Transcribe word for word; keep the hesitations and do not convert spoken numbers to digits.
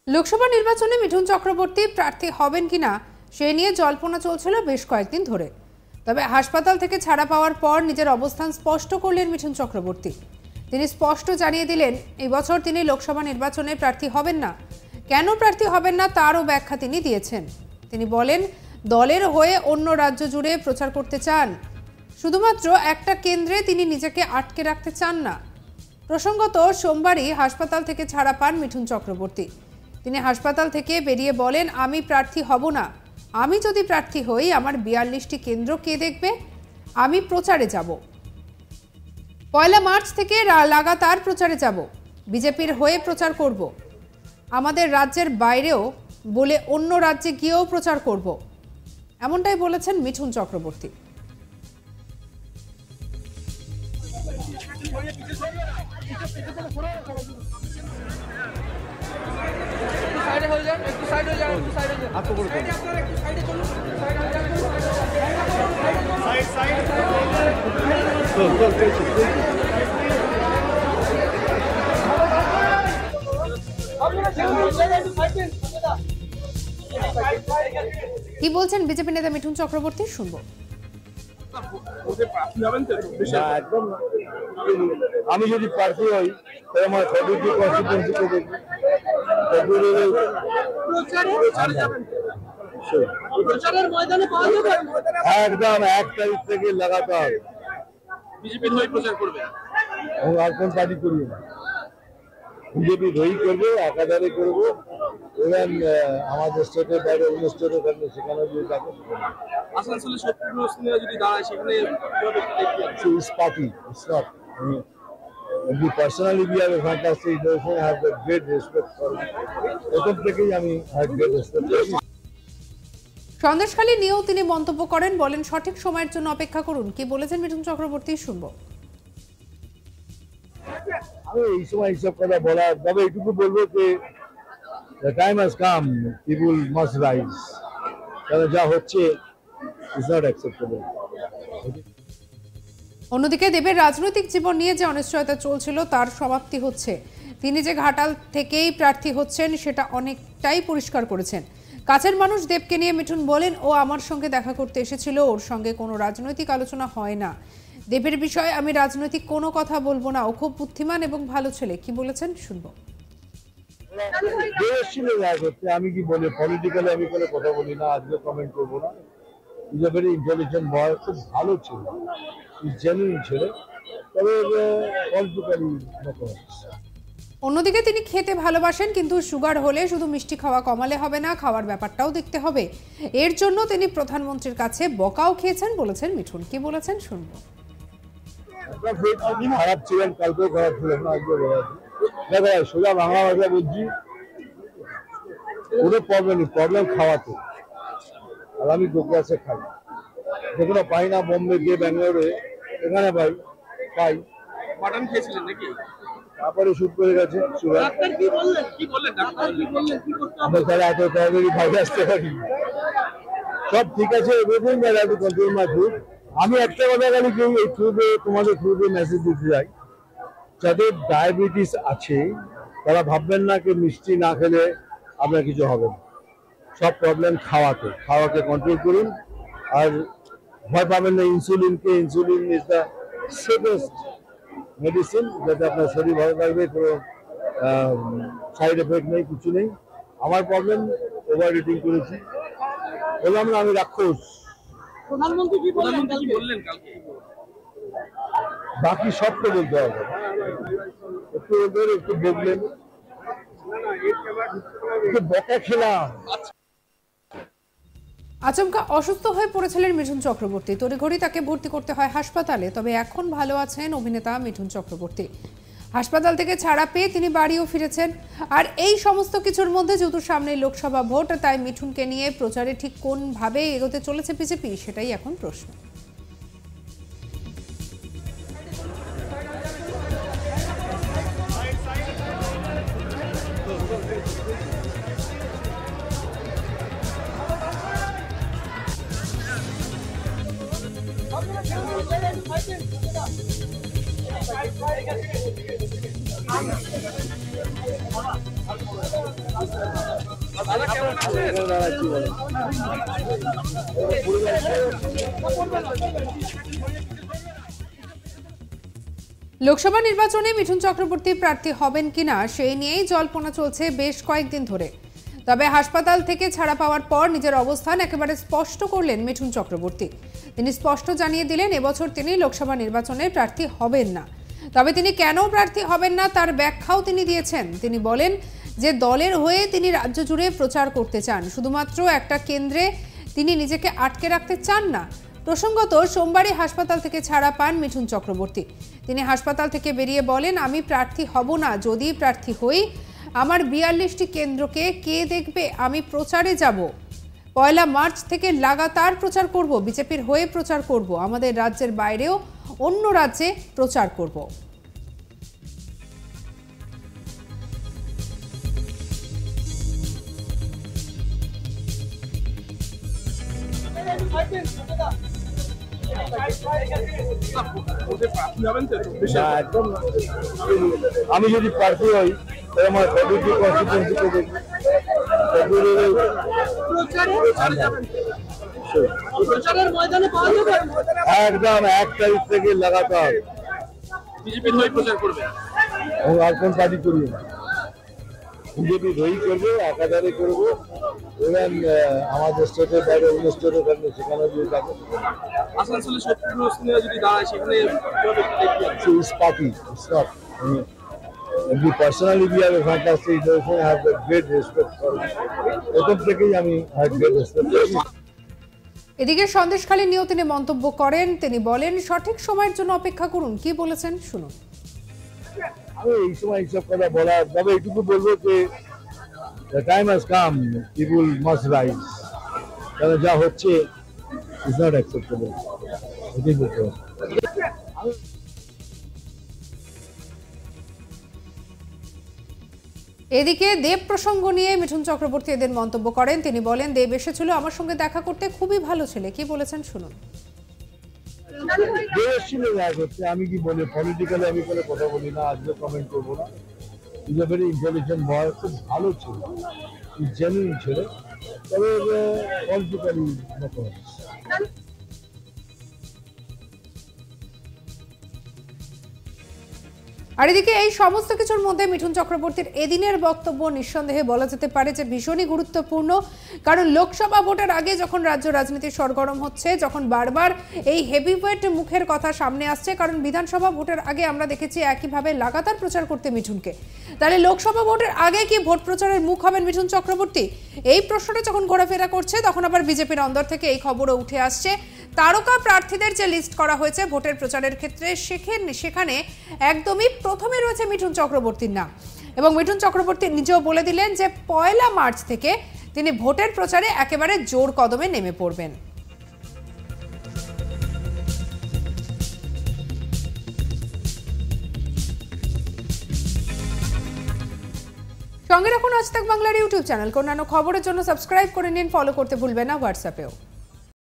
লোকসভা নির্বাচনে মিঠুন চক্রবর্তী প্রার্থী হবেন কিনা সে নিয়ে জল্পনা চলছিল বেশ কয়েকদিন ধরে। তবে হাসপাতাল থেকে ছাড়া পাওয়ার পর নিজের অবস্থান স্পষ্ট করলেন মিঠুন চক্রবর্তী। তিনি স্পষ্ট জানিয়ে দিলেন এই বছর তিনি লোকসভা নির্বাচনে প্রার্থী হবেন না। কেন প্রার্থী হবেন না তারও ব্যাখ্যা তিনি দিয়েছেন। তিনি বলেন, দলের হয়ে অন্য রাজ্য জুড়ে প্রচার করতে চান, শুধুমাত্র একটা কেন্দ্রে তিনি নিজেকে আটকে রাখতে চান না। প্রসঙ্গত সোমবারই হাসপাতাল থেকে ছাড়া পান মিঠুন চক্রবর্তী। তিনি হাসপাতাল থেকে বেরিয়ে বলেন, আমি প্রার্থী হব না। আমি যদি প্রার্থী হই আমার বিয়াল্লিশটি কেন্দ্র কে দেখবে? আমি প্রচারে যাব। পয়লা মার্চ থেকে লাগাতার প্রচারে যাব, বিজেপির হয়ে প্রচার করব। আমাদের রাজ্যের বাইরেও বলে অন্য রাজ্যে গিয়েও প্রচার করব, এমনটাই বলেছেন মিঠুন চক্রবর্তী। কি বলছেন বিজেপি নেতা মিঠুন চক্রবর্তী, শুনবো। আমি যদি প্রার্থী হই তাহলে আমার সদস্য কনস্টিটিউয়েন্সিতে দেখি একদম এক তারিখ থেকে লাগাতার বিজেপির হয়ে প্রচার করবে। আর কোন পার্টি করবে না, বিজেপি হয়েই করবে, একাধারে করবো। এবং আমাদের স্টেটের বাইরে অন্য স্টেটে থাকলে সেখানে যদি থাকে আসানসোলে সত্যি যদি দাঁড়ায় সেখানে party. It's not. I mean, we personally we have a fantastic relation. I have a great respect for it. প্রথম থেকেই আমি have great respect for it. Sandeshkhali নিয়েও তিনি মন্তব্য করেন, বলেন সঠিক সময়ের জন্য অপেক্ষা করুন। কি বলেছেন মিঠুন চক্রবর্তী, শুনবো। আমি এই সময় এইসব কথা বলার, তবে এইটুকু বলবো যে the time has come, people must rise. কারণ যা হচ্ছে is not acceptable. অন্যদিকে দেবের রাজনৈতিক জীবন নিয়ে যে অনিশ্চয়তা চলছিল তার সমাপ্তি হচ্ছে। তিনি যে ঘাটাল থেকেই প্রার্থী হচ্ছেন সেটা অনেকটাই পরিষ্কার করেছেন। কাছের মানুষ দেবকে নিয়ে মিঠুন বলেন, ও আমার সঙ্গে দেখা করতে এসেছিল, ওর সঙ্গে কোনো রাজনৈতিক আলোচনা হয় না। দেবের বিষয়ে আমি রাজনৈতিক কোনো কথা বলবো না, ও খুব বুদ্ধিমান এবং ভালো ছেলে। কি বলেছেন, শুনবো। আমি কি বলি, পলিটিক্যালি আমি কোনো কথা বলি না, আজকে কমেন্ট করবো না। Is a very intelligent boy, খুব ভালো ছিল, জেনুইন ছিল, তবে পলিটিক্যালি অন্যদিকে তিনি খেতে ভালোবাসেন, কিন্তু সুগার হলে শুধু মিষ্টি খাওয়া কমালে হবে না, খাওয়ার ব্যাপারটাও দেখতে হবে। এর জন্য তিনি প্রধানমন্ত্রীর কাছে বকাও খেয়েছেন বলেছেন মিঠুন। কি বলেছেন, শুনবো। খারাপ ছিলেন, কালকেও খারাপ ছিলেন না, আজকে দেখো সোজা বাংলা ভাষা বলছি, কোনো প্রবলেম নেই, প্রবলেম খাওয়াতে। আর আমি দু ক্লাসে খাই, যেগুলো পাই না বোম্বে গিয়ে ব্যাঙ্গালোরে, এখানে পাই পাই মাটন খেয়েছিলেন নাকি? তারপরে শুট করে গেছে সুগার। কি বললেন কি বললেন ডাক্তার কি বললেন কি করতে হবে? আমরা তাহলে এত তাড়াতাড়ি বাইরে আসতে পারি, সব ঠিক আছে, everything I have to control my food. আমি একটা কথা খালি কেউ এই থ্রুতে তোমাদের থ্রুতে মেসেজ দিতে চাই, যাদের ডায়াবেটিস আছে তারা ভাববেন না কি মিষ্টি না খেলে আপনার কিছু হবে না। সব প্রবলেম খাওয়াতে, খাওয়াকে কন্ট্রোল করুন। আর ভয় পাবেন না ইনসুলিনকে, insulin is the safest medicine, যাতে আপনার শরীর ভালো থাকবে, কোনো সাইড এফেক্ট নেই, কিছু নেই। আমার প্রবলেম ওভার ইটিং করেছি, বললাম না আমি রাক্ষস। প্রধানমন্ত্রী কি বললেন কালকে? বাকি সব তো বলতে হবে, একটু ওদের একটু বললেন, একটু বকা খেলাম। আচমকা অসুস্থ হয়ে পড়েছিলেন মিঠুন চক্রবর্তী, তড়িঘড়ি তাকে ভর্তি করতে হয় হাসপাতালে। তবে এখন ভালো আছেন অভিনেতা মিঠুন চক্রবর্তী। হাসপাতাল থেকে ছাড়া পেয়ে তিনি বাড়িও ফিরেছেন। আর এই সমস্ত কিছুর মধ্যে যেহেতু সামনে লোকসভা ভোট, তাই মিঠুনকে নিয়ে প্রচারে ঠিক কোনভাবে এগোতে চলেছে বিজেপি, সেটাই এখন প্রশ্ন। I'm দাদা কেমন আছেন? এখানে দাঁড়াচ্ছি বলো। লোকসভা নির্বাচনে মিঠুন চক্রবর্তী প্রার্থী হবেন কিনা সেই নিয়েই জল্পনা চলছে বেশ কয়েকদিন ধরে। তবে হাসপাতাল থেকে ছাড়া পাওয়ার পর নিজের অবস্থান একেবারে স্পষ্ট করলেন মিঠুন চক্রবর্তী। তিনি স্পষ্ট জানিয়ে দিলেন এবছর তিনি লোকসভা নির্বাচনে প্রার্থী হবেন না। তবে তিনি কেন প্রার্থী হবেন না তার ব্যাখ্যাও তিনি দিয়েছেন। তিনি বলেন যে দলের হয়ে তিনি রাজ্য জুড়ে প্রচার করতে চান, শুধুমাত্র একটা কেন্দ্রে তিনি নিজেকে আটকে রাখতে চান না। প্রসঙ্গত সোমবারই হাসপাতাল থেকে ছাড়া পান মিঠুন চক্রবর্তী। তিনি হাসপাতাল থেকে বেরিয়ে বলেন, আমি প্রার্থী হব না, যদি প্রার্থী হই আমার বিয়াল্লিশটি কেন্দ্রকে কে দেখবে, আমি প্রচারে যাব। পয়লা মার্চ থেকে লাগাতার প্রচার করব, বিজেপির হয়ে প্রচার করব, আমাদের রাজ্যের বাইরেও অন্য রাজ্যে প্রচার করব। না, একদম না। আমি যদি প্রার্থী হই তাহলে আমার ফেব্রুয়ারি কনস্টিটুয়েন্সিকে দেখি, একদম এক তারিখ থেকে লাগাতার বিজেপির হয়ে প্রচার করবে। আর কোন পার্টি করি না, বিজেপি দই করবো, একাধারে করবো। এবং আমাদের স্টেটের বাইরে অন্য স্টেটের কারণে সেখানে যদি থাকে আসানসোলে সত্তর নিয়ে যদি দাঁড়ায় সেখানে party personally we have a fantastic relation, have a great respect for প্রথম থেকেই আমি হ্যাভ গ্রেট রেসপেক্ট করি। এদিকে সন্দেশখালী নিয়েও তিনি মন্তব্য করেন। তিনি বলেন, সঠিক সময়ের জন্য অপেক্ষা করুন। কি বলেছেন শুনুন। আমি এই সময় এইসব কথা বলার, তবে এইটুকু বলবো যে the time has come, people must rise. কারণ যা হচ্ছে is not acceptable. এটাই বলতে হবে। এদিকে দেব প্রসঙ্গ নিয়ে মিঠুন চক্রবর্তী এদের মন্তব্য করেন। তিনি বলেন, দেব এসেছিল আমার সঙ্গে দেখা করতে, খুবই ভালো ছেলে। কি বলেছেন শুনুন। ছিল দেখা করতে, আমি কি বলি পলিটিক্যালি আমি কোনো কথা বলি না, আজকে কমেন্ট করবো না। Is a very intelligent boy, খুব ভালো ছিল, জেনুইন ছিল, তবে পলিটিক্যালি নো। আর এদিকে এই সমস্ত কিছুর মধ্যে মিঠুন চক্রবর্তীর এদিনের বক্তব্য নিঃসন্দেহে বলা যেতে পারে যে ভীষণই গুরুত্বপূর্ণ। কারণ লোকসভা ভোটের আগে যখন রাজ্য রাজনীতি সরগরম হচ্ছে, যখন বারবার এই হেভিওয়েট মুখের কথা সামনে আসছে, কারণ বিধানসভা ভোটের আগে আমরা দেখেছি একইভাবে লাগাতার প্রচার করতে মিঠুনকে, তাহলে লোকসভা ভোটের আগে কি ভোট প্রচারের মুখ হবেন মিঠুন চক্রবর্তী? এই প্রশ্নটা যখন ঘোরাফেরা করছে, তখন আবার বিজেপির অন্দর থেকে এই খবরও উঠে আসছে, তারকা প্রার্থীদের যে লিস্ট করা হয়েছে ভোটের প্রচারের ক্ষেত্রে, সেখানে সেখানে একদমই প্রথমে রয়েছে মিঠুন চক্রবর্তীর নাম। এবং মিঠুন চক্রবর্তী নিজেও বলে দিলেন যে পয়লা মার্চ থেকে তিনি ভোটের প্রচারে একেবারে জোর কদমে নেমে পড়বেন। সঙ্গে রাখুন আজ তাক বাংলার ইউটিউব চ্যানেল। অন্যান্য খবরের জন্য সাবস্ক্রাইব করে নিন, ফলো করতে ভুলবেন না হোয়াটসঅ্যাপেও।